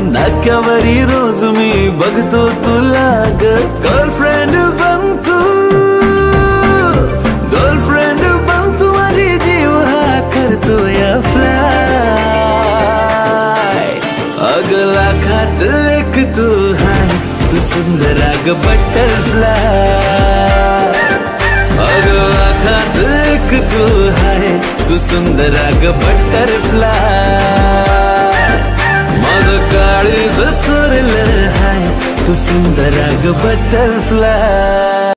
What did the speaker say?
नाक्यावरी रोज मी बघतो तुला ग गर्लफ्रेंड बन तू, गर्लफ्रेंड बन तू माझी जीव हा करतो या फ्लाय। अग लाखात एक तू हाय तू सुंदर अग बटरफ्लाय, अग लाखात एक तू हाय तू सुंदर अग बटरफ्लाय। माझं काळीज चोरलं हाय तू सुंदर अग बटरफ्लाय।